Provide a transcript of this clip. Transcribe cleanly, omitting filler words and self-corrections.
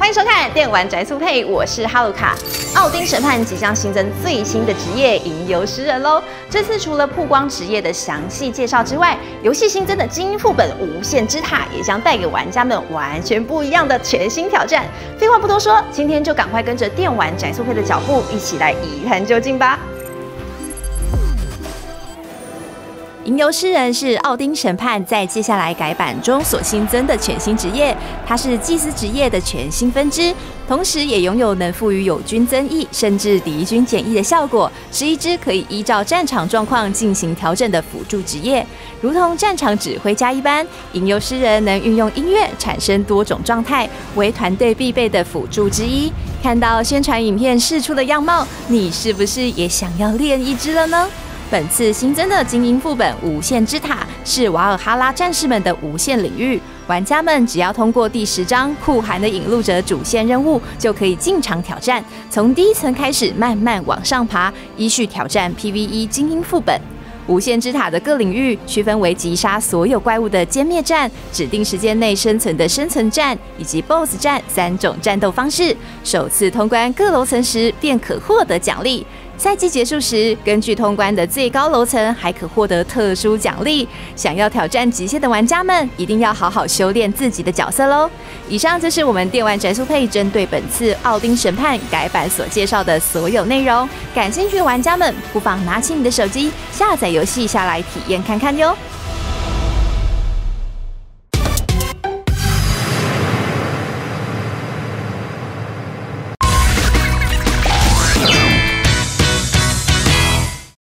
欢迎收看《电玩宅速配》，我是哈鲁卡。奥丁审判即将新增最新的职业——吟游诗人喽。这次除了曝光职业的详细介绍之外，游戏新增的精英副本《无限之塔》也将带给玩家们完全不一样的全新挑战。废话不多说，今天就赶快跟着电玩宅速配的脚步，一起来一探究竟吧。 吟游诗人是奥丁审判在接下来改版中所新增的全新职业，它是祭司职业的全新分支，同时也拥有能赋予友军增益甚至敌军减益的效果，是一支可以依照战场状况进行调整的辅助职业。如同战场指挥家一般，吟游诗人能运用音乐产生多种状态，为团队必备的辅助之一。看到宣传影片释出的样貌，你是不是也想要练一支了呢？ 本次新增的精英副本《无限之塔》是瓦尔哈拉战士们的无限领域，玩家们只要通过第10章酷寒的引路者主线任务，就可以进场挑战，从第1层开始慢慢往上爬，依序挑战 PVE 精英副本。 无限之塔的各领域区分为击杀所有怪物的歼灭战、指定时间内生存的生存战以及 BOSS 战3种战斗方式。首次通关各楼层时便可获得奖励。 赛季结束时，根据通关的最高楼层，还可获得特殊奖励。想要挑战极限的玩家们，一定要好好修炼自己的角色喽！以上就是我们电玩宅速配针对本次奥丁审判改版所介绍的所有内容。感兴趣的玩家们，不妨拿起你的手机，下载游戏下来体验看看哟。